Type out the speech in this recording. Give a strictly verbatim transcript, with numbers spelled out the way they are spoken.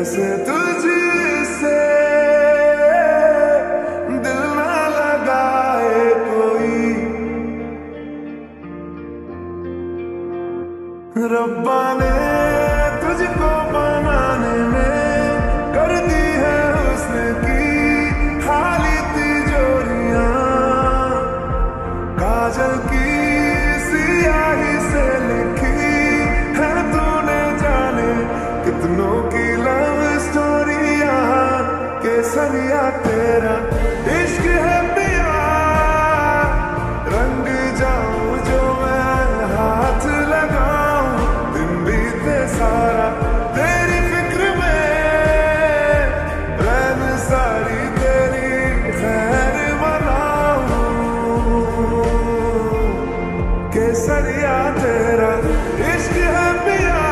जैसे तुझसे दिल ना लगाए कोई, रब्बा ने तुझको बनाने में कर दी है हुस्न की खाली तिजोरियां, काजल की सियाही से लिखी है तूने जाने कितनों की लव स्टोरियां। केसरिया तेरा इश्क है पिया, रंग जाऊं जो मैं हाथ लगाऊं, दिन बीते सारा तेरी फिक्र में, रैन सारी तेरी खैर मनाऊं। केसरिया तेरा इश्क है पिया,